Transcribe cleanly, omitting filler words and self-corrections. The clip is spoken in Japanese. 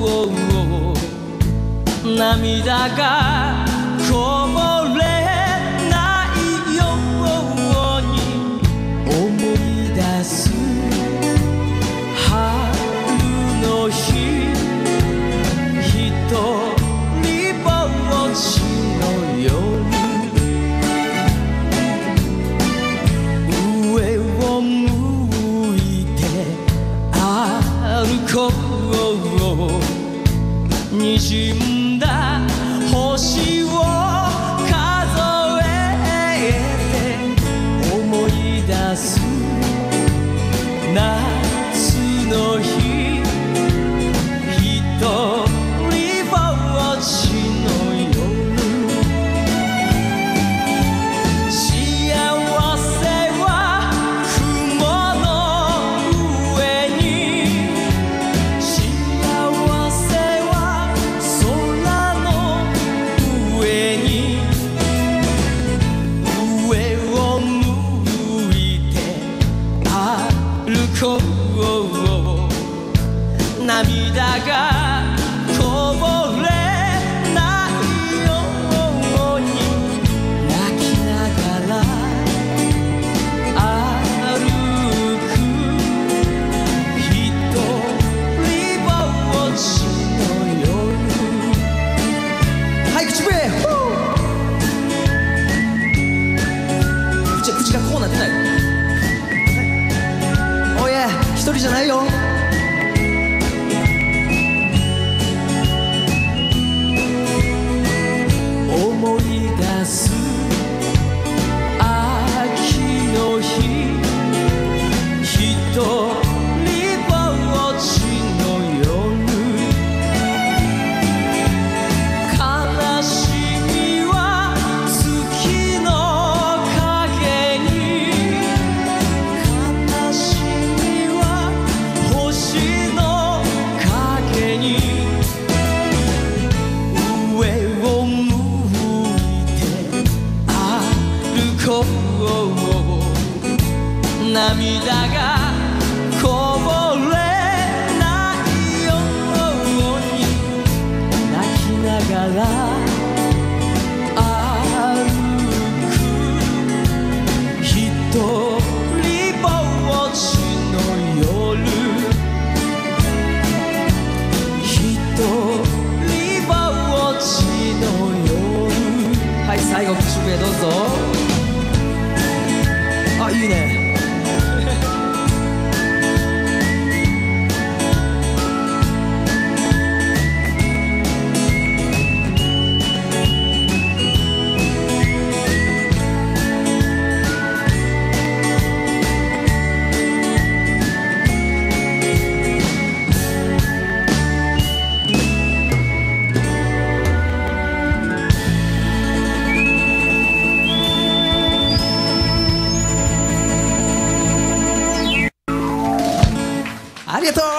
涙がこぼれないように思い出す春の日ひとりぼっちの夜上を向いて歩こうにじんだ星を数えて思い出す夏の日ひとりぼっちの夜幸せは雲の上に幸せは空の上に上を向いて歩こう涙がこぼれないように泣きながら歩くひとりぼっちの夜はい口笛口がこうなってないおい一人じゃないよ思い出す秋の日ひとりぼっちの夜悲しみは月の影に悲しみは星の影に上を向いて歩こう涙がこぼれないように泣きながら歩くひとりぼっちの夜ひとりぼっちの夜はい最後口笛どうぞあいいねありがとう